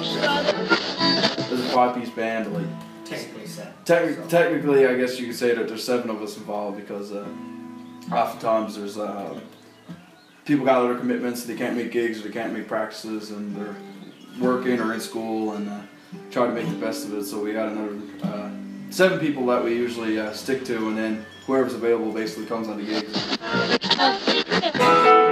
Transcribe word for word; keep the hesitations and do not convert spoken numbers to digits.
There's a five-piece band, like Technically seven. Te- so. Technically, I guess you could say that there's seven of us involved because uh, oftentimes there's uh, people got other commitments, they can't make gigs or they can't make practices, and they're working or in school and uh, try to make the best of it. So we got another uh, seven people that we usually uh, stick to, and then whoever's available basically comes on the gigs.